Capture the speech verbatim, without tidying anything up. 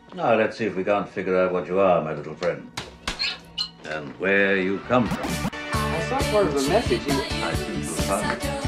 Now, let's see if we can't figure out what you are, my little friend. And where you come from. I saw part of a message. I seem to have found it.